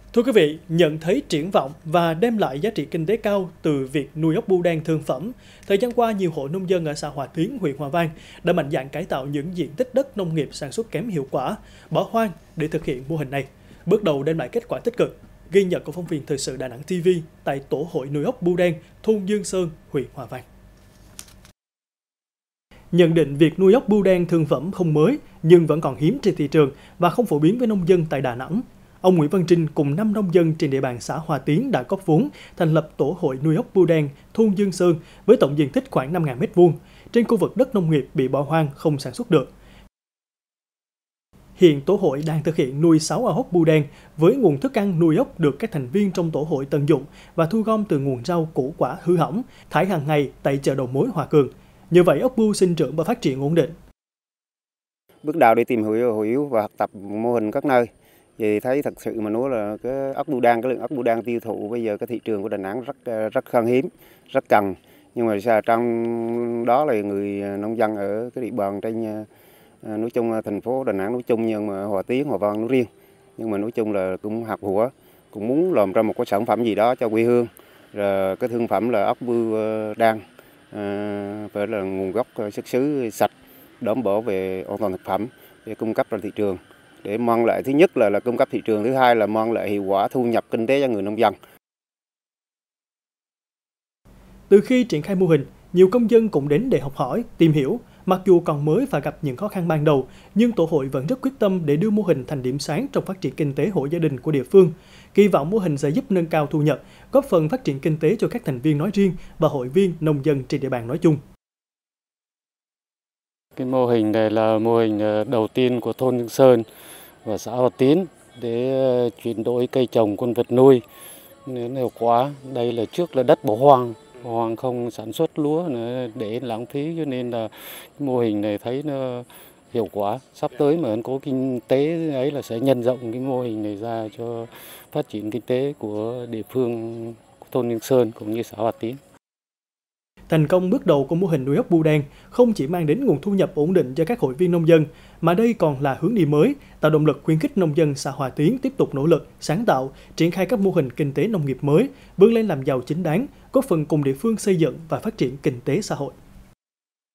Thưa quý vị, nhận thấy triển vọng và đem lại giá trị kinh tế cao từ việc nuôi ốc bươu đen thương phẩm, thời gian qua nhiều hộ nông dân ở xã Hòa Tiến, huyện Hòa Vang đã mạnh dạn cải tạo những diện tích đất nông nghiệp sản xuất kém hiệu quả, bỏ hoang để thực hiện mô hình này. Bước đầu đem lại kết quả tích cực. Ghi nhận của phóng viên Thời sự Đà Nẵng TV tại tổ hội nuôi ốc bươu đen, thôn Dương Sơn, huyện Hòa Vang. Nhận định việc nuôi ốc bươu đen thương phẩm không mới nhưng vẫn còn hiếm trên thị trường và không phổ biến với nông dân tại Đà Nẵng. Ông Nguyễn Văn Trinh cùng 5 nông dân trên địa bàn xã Hòa Tiến đã góp vốn thành lập tổ hội nuôi ốc bươu đen thôn Dương Sơn với tổng diện tích khoảng 5.000 m2 trên khu vực đất nông nghiệp bị bỏ hoang không sản xuất được. Hiện tổ hội đang thực hiện nuôi 6 ao ốc bươu đen với nguồn thức ăn nuôi ốc được các thành viên trong tổ hội tận dụng và thu gom từ nguồn rau củ quả hư hỏng, thải hàng ngày tại chợ đầu mối Hòa Cường. Như vậy ốc bươu sinh trưởng và phát triển ổn định. Bước đầu đi tìm hiểu và học tập mô hình các nơi. Vì thấy thật sự mà nói là cái ốc bươu đen, cái lượng ốc bươu đen tiêu thụ bây giờ cái thị trường của Đà Nẵng rất khan hiếm, rất cần. Nhưng mà trong đó là người nông dân ở cái địa bàn trên nói chung là thành phố Đà Nẵng nói chung, nhưng mà Hòa Tiến, Hòa Vang nói riêng. Nhưng mà nói chung là cũng học hùa, cũng muốn làm ra một cái sản phẩm gì đó cho quê hương. Rồi cái thương phẩm là ốc bươu đen phải là nguồn gốc xuất xứ sạch, đảm bảo về an toàn thực phẩm để cung cấp ra thị trường, để mang lại thứ nhất là cung cấp thị trường, thứ hai là mang lại hiệu quả thu nhập kinh tế cho người nông dân. Từ khi triển khai mô hình, nhiều công dân cũng đến để học hỏi, tìm hiểu. Mặc dù còn mới và gặp những khó khăn ban đầu, nhưng tổ hội vẫn rất quyết tâm để đưa mô hình thành điểm sáng trong phát triển kinh tế hộ gia đình của địa phương. Kỳ vọng mô hình sẽ giúp nâng cao thu nhập, góp phần phát triển kinh tế cho các thành viên nói riêng và hội viên nông dân trên địa bàn nói chung. Cái mô hình này là mô hình đầu tiên của thôn Dương Sơn và xã Hòa Tiến để chuyển đổi cây trồng con vật nuôi nên hiệu quả. Đây là trước là đất bỏ hoang không sản xuất lúa để lãng phí, cho nên là cái mô hình này thấy nó hiệu quả. Sắp tới mà có kinh tế ấy là sẽ nhân rộng cái mô hình này ra cho phát triển kinh tế của địa phương của thôn Dương Sơn cũng như xã Hòa Tiến. Thành công bước đầu của mô hình nuôi ốc bươu đen không chỉ mang đến nguồn thu nhập ổn định cho các hội viên nông dân, mà đây còn là hướng đi mới, tạo động lực khuyến khích nông dân xã Hòa Tiến tiếp tục nỗ lực, sáng tạo, triển khai các mô hình kinh tế nông nghiệp mới, vươn lên làm giàu chính đáng, góp phần cùng địa phương xây dựng và phát triển kinh tế xã hội.